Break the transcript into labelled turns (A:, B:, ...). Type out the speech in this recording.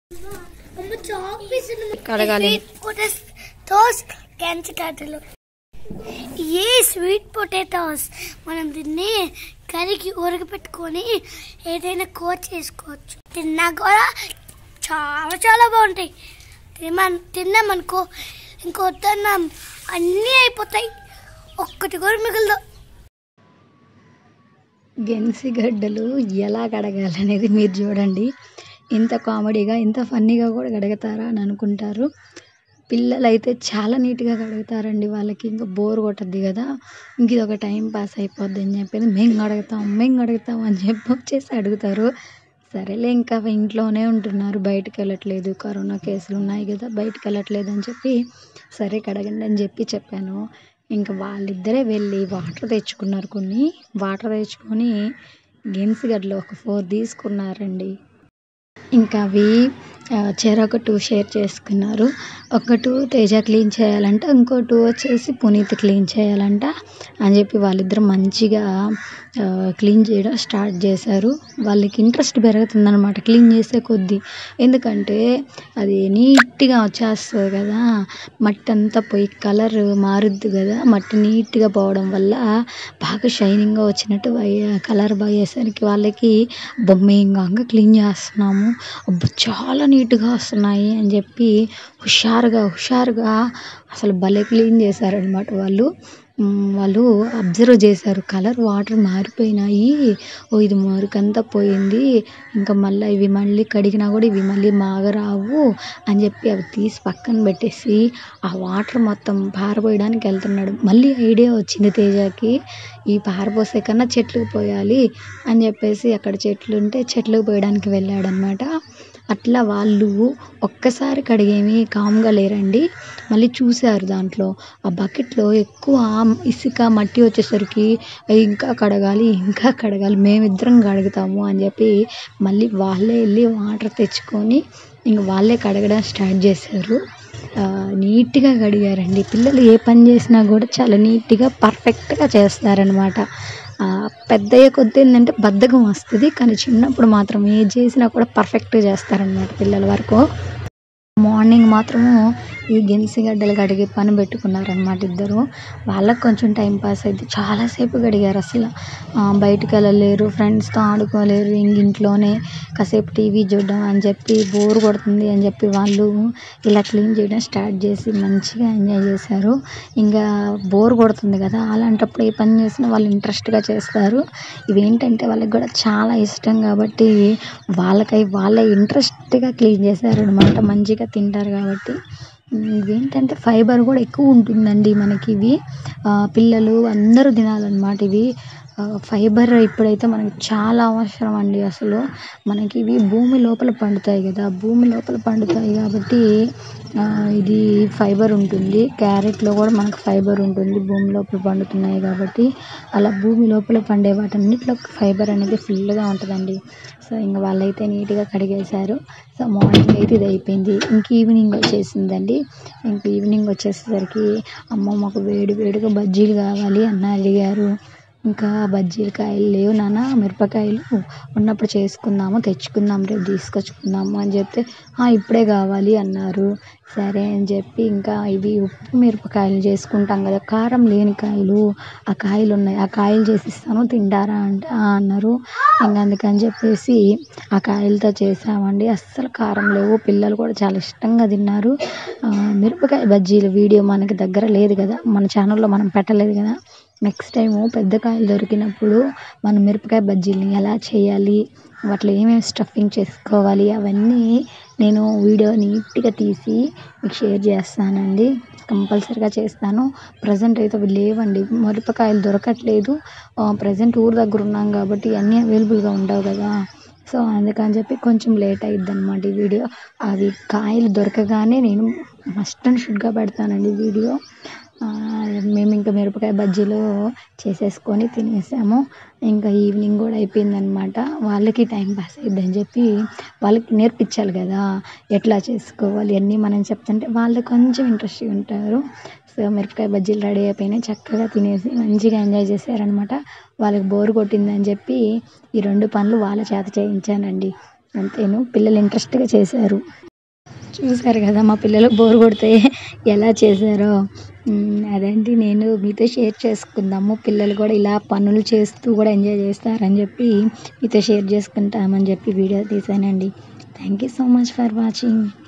A: కడగాలి.
B: ఏ sweet potatoes మనం దీన్ని కర్రీకి ఉడకపెట్టుకొని ఏదైనా కూర చేసుకోవచ్చు. తిన్నా కూడా చాలా చాలా బాగుంటాయి. తిన్నామనుకో ఇంకో తిన్నాం అన్నీ అయిపోతాయి, ఒక్కటి కూడా మిగలదు.
A: గెన్సిగడ్డలు ఎలా కడగాలనేది మీరు చూడండి. ఇంత కామెడీగా ఇంత ఫన్నీగా కూడా కడుగుతారా అని అనుకుంటారు. పిల్లలు అయితే చాలా నీట్గా కడుగుతారండి. వాళ్ళకి ఇంకా బోర్ కొట్టద్ది కదా, ఇంక ఇది ఒక టైం పాస్ అయిపోద్ది అని చెప్పేది మేము కడుగుతాం అని చెప్పి వచ్చేసి అడుగుతారు. సరేలే ఇంకా ఇంట్లోనే ఉంటున్నారు, బయటకు వెళ్ళట్లేదు, కరోనా కేసులు ఉన్నాయి కదా, బయటకు వెళ్ళట్లేదు అని చెప్పి సరే కడగండి అని చెప్పాను. ఇంకా వాళ్ళిద్దరే వెళ్ళి వాటర్ తెచ్చుకున్నారు. వాటర్ తెచ్చుకొని గెన్సిగడ్డలు ఒక 4 తీసుకున్నారండి. ఇంకా అవి చెరొక 2 షేర్ చేసుకున్నారు. ఒక 2 తేజ క్లీన్ చేయాలంట, ఇంకో 2 వచ్చేసి పునీత్ క్లీన్ చేయాలంట అని చెప్పి వాళ్ళిద్దరు మంచిగా క్లీన్ చేయడం స్టార్ట్ చేశారు. వాళ్ళకి ఇంట్రెస్ట్ పెరుగుతుందన్నమాట క్లీన్ చేసే కొద్దీ. ఎందుకంటే అది నీట్గా వచ్చేస్తుంది కదా, మట్టి అంతా పోయి కలర్ మారుద్ది కదా, మట్టి నీట్గా పోవడం వల్ల బాగా షైనింగ్గా వచ్చినట్టు కలర్ పోయేసరికి వాళ్ళకి బొమ్మేయంగా క్లీన్ చేస్తున్నాము, అబ్బో చాలా నీట్గా వస్తున్నాయి అని చెప్పి హుషారుగా అసలు భలే క్లీన్ చేశారనమాట. వాళ్ళు అబ్జర్వ్ చేశారు, కలర్ వాటర్ మారిపోయినాయి, ఇది మురికంతా పోయింది, ఇంకా మళ్ళీ కడిగినా కూడా ఇవి మళ్ళీ మాగరావు అని చెప్పి అవి తీసి పక్కన పెట్టేసి ఆ వాటర్ మొత్తం పారబోయడానికి వెళ్తున్నాడు. మళ్ళీ ఐడియా వచ్చింది తేజకి, ఈ పారబోసే కన్నా చెట్లకు పోయాలి అని చెప్పేసి అక్కడ చెట్లు ఉంటే చెట్లకు పోయడానికి వెళ్ళాడనమాట. అట్లా వాళ్ళు ఒక్కసారి కడిగేమి కామ్గా లేరండి. మళ్ళీ చూశారు దాంట్లో ఆ బకెట్లో ఎక్కువ ఇసుక మట్టి వచ్చేసరికి ఇంకా కడగాలి మేమిద్దరం కడుగుతాము అని చెప్పి మళ్ళీ వాళ్ళే వెళ్ళి వాటర్ తెచ్చుకొని ఇంక వాళ్ళే కడగడం స్టార్ట్ చేశారు. నీట్గా కడిగారండి. పిల్లలు ఏ పని చేసినా కూడా చాలా నీట్గా పర్ఫెక్ట్గా చేస్తారనమాట. పెద్దయ్యే కొద్ది ఏంటంటే బద్ధకం వస్తుంది, కానీ చిన్నప్పుడు మాత్రం ఏది చేసినా కూడా పర్ఫెక్ట్గా చేస్తారనమాట పిల్లల వరకు. మార్నింగ్ మాత్రము ఈ గెన్సిగడ్డలు కడిగి పని పెట్టుకున్నారనమాట ఇద్దరు. వాళ్ళకి కొంచెం టైం పాస్ అయితే చాలాసేపు కడిగారు. అసలు బయటకు వెళ్ళలేరు, ఫ్రెండ్స్తో ఆడుకోలేరు, ఇంట్లోనే కాసేపు టీవీ చూడడం అని చెప్పి బోర్ కొడుతుంది అని చెప్పి వాళ్ళు ఇలా క్లీన్ చేయడం స్టార్ట్ చేసి మంచిగా ఎంజాయ్ చేశారు. ఇంకా బోర్ కొడుతుంది కదా, అలాంటప్పుడు ఏ పని చేసినా వాళ్ళు ఇంట్రెస్ట్గా చేస్తారు. ఇవేంటంటే వాళ్ళకి కూడా చాలా ఇష్టం కాబట్టి వాళ్ళే ఇంట్రెస్ట్గా క్లీన్ చేశారనమాట. మంచిగా తింటారు కాబట్టి. ఇవేంటంటే ఫైబర్ కూడా ఎక్కువ ఉంటుందండి మనకి. ఇవి పిల్లలు అందరూ తినాలన్నమాట. ఇవి ఫైబర్ ఇప్పుడైతే మనకి చాలా అవసరం అండి. అసలు మనకి ఇవి భూమి లోపల పండుతాయి కదా, కాబట్టి ఇది ఫైబర్ ఉంటుంది. క్యారెట్లో కూడా మనకు ఫైబర్ ఉంటుంది, భూమి లోపల పండుతున్నాయి కాబట్టి. అలా భూమి లోపల పండే వాటన్నిటిలో ఫైబర్ అనేది ఫుల్గా ఉంటుందండి. సో ఇంకా వాళ్ళైతే నీట్గా కడిగేశారు. సో మార్నింగ్ అయితే ఇది అయిపోయింది. ఇంక ఈవినింగ్ వచ్చేసిందండి. ఈవినింగ్ వచ్చేసరికి అమ్మ మాకు వేడిగా బజ్జీలు కావాలి అన్న అడిగారు. ఇంకా బజ్జీలు కాయలు లేవు నాన్న, మిరపకాయలు ఉన్నప్పుడు చేసుకుందాము, తెచ్చుకుందాం, రేపు తీసుకొచ్చుకుందాము అని చెప్తే ఇప్పుడే కావాలి అన్నారు. సరే అని చెప్పి ఇంకా ఇవి ఉప్పు మిరపకాయలు చేసుకుంటాం కదా, కారం లేని కాయలు, ఆ కాయలు ఉన్నాయి, ఆ కాయలు చేసిస్తాను తింటారా అంటే అన్నారు. ఇంకా అందుకని చెప్పేసి ఆ కాయలతో చేసామండి. అస్సలు కారం లేవు, పిల్లలు కూడా చాలా ఇష్టంగా తిన్నారు. మిరపకాయ బజ్జీల వీడియో మనకి దగ్గర లేదు కదా, మన ఛానల్లో మనం పెట్టలేదు కదా. నెక్స్ట్ టైము పెద్ద కాయలు దొరికినప్పుడు మనం మిరపకాయ బజ్జీలని ఎలా చేయాలి, వాటిలో ఏమేమి స్టఫింగ్ చేసుకోవాలి అవన్నీ నేను వీడియో నీట్గా తీసి మీకు షేర్ చేస్తానండి. కంపల్సరీగా చేస్తాను. ప్రజెంట్ అయితే అవి లేవండి, మిరపకాయలు దొరకట్లేదు. ప్రజెంట్ ఊరు దగ్గర ఉన్నాం కాబట్టి అన్నీ అవైలబుల్గా ఉండవు కదా. సో అందుకని చెప్పి కొంచెం లేట్ అయ్యిద్ది అనమాట ఈ వీడియో. అవి కాయలు దొరకగానే నేను మస్ట్ అండ్ షుడ్గా పెడతానండి వీడియో. మేము ఇంకా మిరపకాయ బజ్జీలు చేసేసుకొని తినేసాము. ఇంకా ఈవినింగ్ కూడా అయిపోయిందనమాట. వాళ్ళకి టైం పాస్ అయిద్దని చెప్పి వాళ్ళకి నేర్పించాలి కదా ఎట్లా చేసుకోవాలి అన్నీ. మనం చెప్తుంటే వాళ్ళు కొంచెం ఇంట్రెస్ట్గా ఉంటారు. సో మిరపకాయ బజ్జీలు రెడీ అయిపోయినాయి, చక్కగా తినేసి మంచిగా ఎంజాయ్ చేశారనమాట. వాళ్ళకి బోర్ కొట్టిందని చెప్పి ఈ 2 పనులు వాళ్ళ చేత చేయించానండి. అంతేను, పిల్లలు ఇంట్రెస్ట్గా చేశారు. చూసారు కదా మా పిల్లలకు బోర్ కొడితే ఎలా చేశారో. అదేంటి నేను మీతో షేర్ చేసుకుందాము, పిల్లలు కూడా ఇలా పనులు చేస్తూ కూడా ఎంజాయ్ చేస్తారని చెప్పి మీతో షేర్ చేసుకుంటామని చెప్పి వీడియో తీసానండి. Thank you so much for watching.